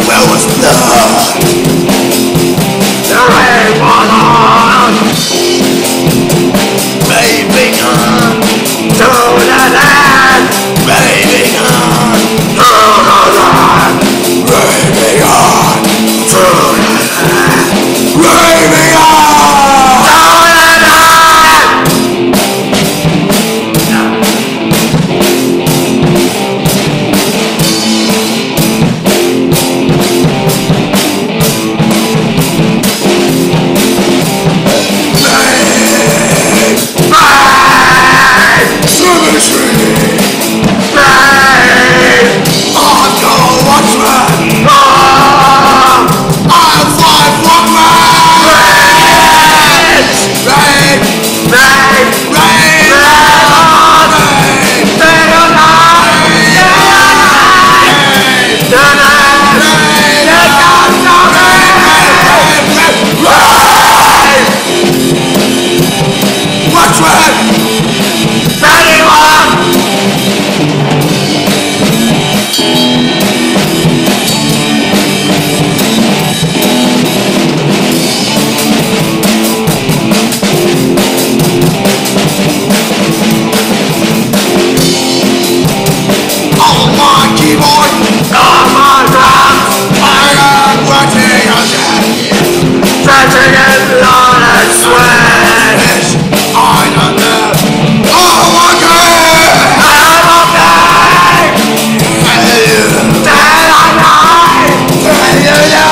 everywhere was blood. The rain was on, raving on to the land, raving on to the land, raving on to the land, raving on to the land. Yeah.